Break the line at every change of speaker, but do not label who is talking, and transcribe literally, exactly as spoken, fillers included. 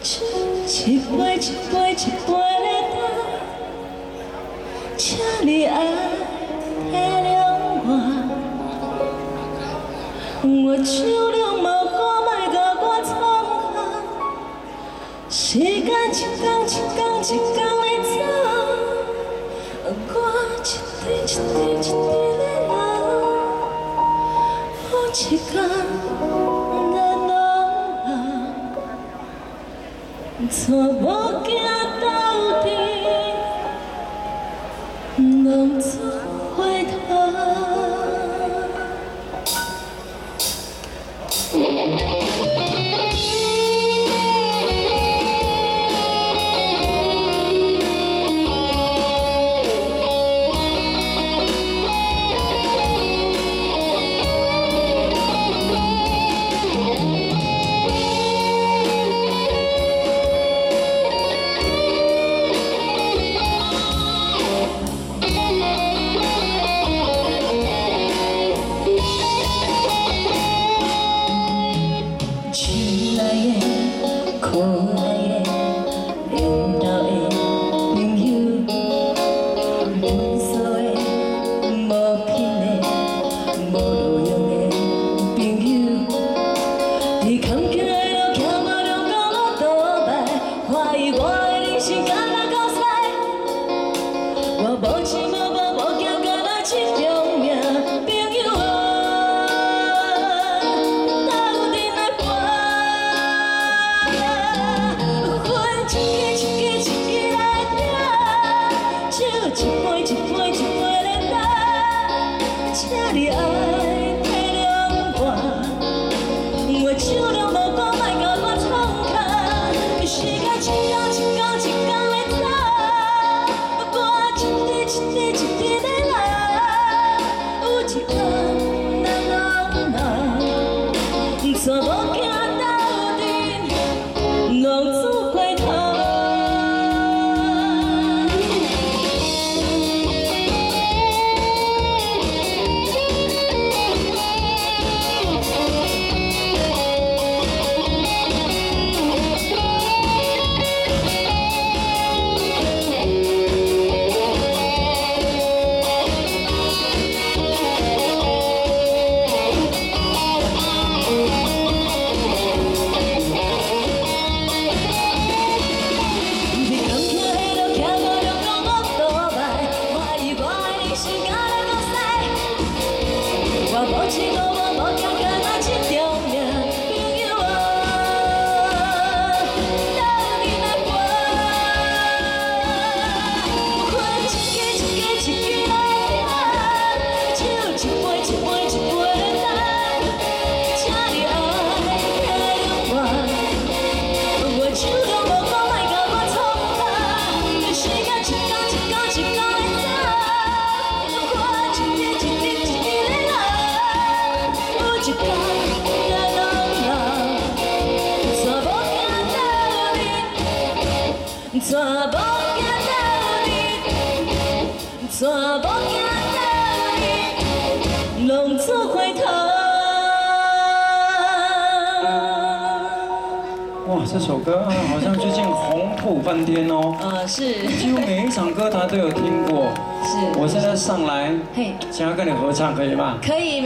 一杯一杯一杯的干，请你爱体谅我。我酒量无好，莫甲我创下。时间一天一天一天的走，我一滴一滴一滴的流，有一天咱拢老。 错无行到底，拢做回头。可爱的、领导的朋友，猥琐的、无品的、无路用的朋友，你坎坷的路行无了，讲我倒摆，怀疑我的人生敢若够使，我无钱无无无惊，敢若一条命，朋友啊！ 一杯一杯一杯的干，请你爱体谅我。我酒量无够，莫甲我创下。时间一天一天一天的走，我一滴一滴一滴的流。有一天咱拢老，全无行到底，拢做回头。 我无钱无无无惊，敢若一条命，朋友啊，斗阵来搏，汗一滴一滴一滴来拼，酒一杯一杯一杯的干，请你爱体谅我，我酒量无够，莫甲我创下，时间一天一天一天的走，我一滴一滴一滴的流。 一天咱拢老，全无行到底，全无行到底，全无行到底，拢做回头。
哇，这首歌啊，好像最近红透翻天哦。
呃，是。
几乎每一场歌台都有听过。
是。
我现在上来，
嘿，
想要跟你合唱，可以吗？
可以。